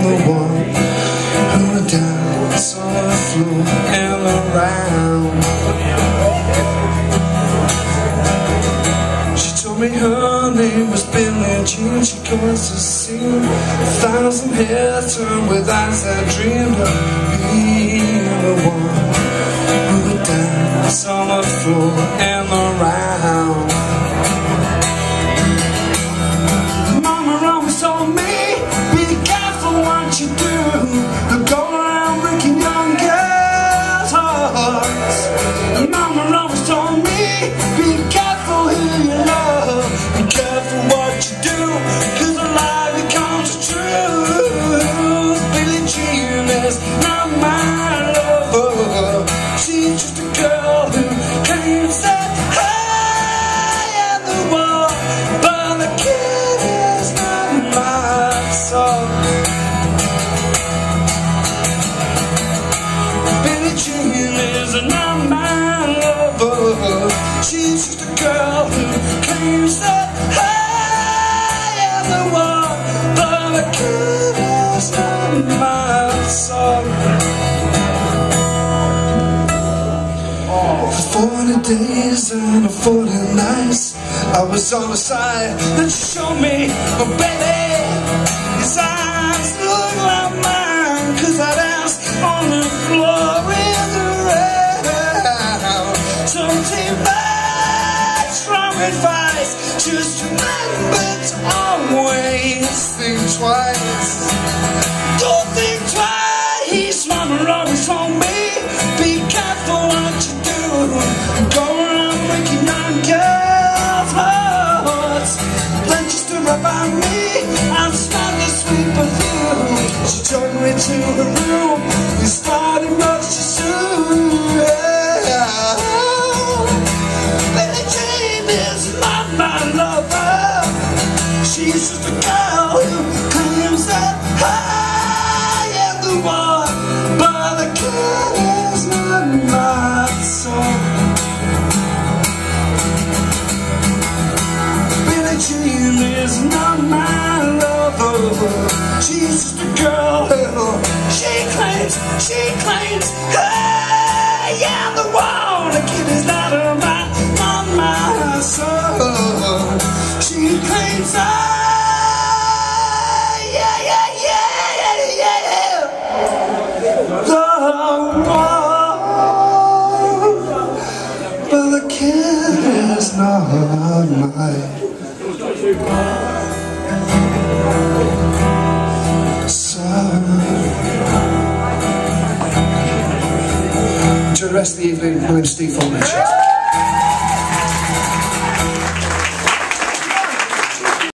the one who would dance on the floor and around. She told me her name was Billie Jean. She goes to sing 1,000 heads turned with eyes that dreamed of being the one who would dance on the floor and around. Mama always told me, be careful what you do. Don't go around breaking young girls' hearts. Mama always told me, be careful who you love. Be careful what you do, 'cause a lie becomes true. Billie Jean is not my lover. She's just a girl who came and said, I am the one, but the kid is not my son. Billie Jean is not my lover. She's just a girl who came and said, I am the one, but the kid is not my son. For 40 days and 40 nights, I was on her side, and she showed me, oh baby, his eyes look like mine, 'cause I danced on the floor in the rain. So take back strong advice, just remember to always think twice. Don't think twice. Mama always told me, be careful what you do. Go around breaking young girls' hearts. Then she stood right by me and smelled the sweet perfume. She took me to her room. We started much too soon. Billie Jean is not my lover. She's just a girl who claims that I am the one, but the kid is not my son. Billie Jean is not my lover. She's just a girl who she claims I am the one. The kid is not my son. She claims the one, but the kid is not my son. Enjoy the rest of the evening. My name's Steve Fulmer.